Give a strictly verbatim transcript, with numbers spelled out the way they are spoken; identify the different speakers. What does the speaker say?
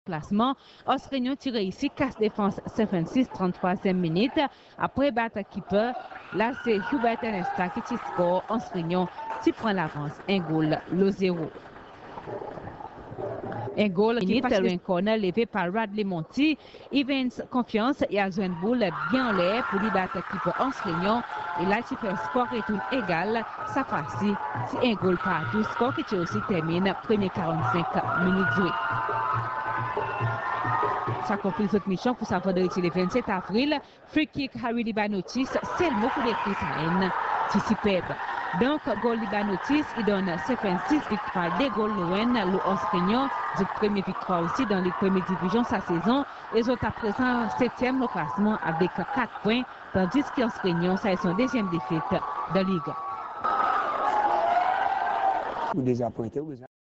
Speaker 1: Classement, Anse Reunion tire ici, casse défense St Francis, trente-troisième minute. Après battre keeper, là c'est Hubert Ernesta qui tire score. Anse Reunion qui prend l'avance, un goal, le zéro. Un goal qui est un corner levé par Radley Monthy. Evans Confiance et a joué une boule bien en l'air pour lui battre keeper Anse Reunion. Et là, tu fais un score retourne égal. Ça fois-ci, c'est un goal partout. Score qui aussi termine premier quarante-cinq minutes jouées. Ça conclut cette mission pour sa vendredi le vingt-sept avril. Free kick Andrea Libanotis, c'est le mot pour l'écrit sa haine. C'est superbe. Donc, goal Libanotis, il donne St Francis victoire des goals loin, le Anse Reunion, du premier victoire aussi dans les premières divisions sa saison. Les autres à présent septième au classement avec quatre points, tandis qu'Anse Reunion, ça est son deuxième défaite de Ligue.
Speaker 2: Déjà pointé,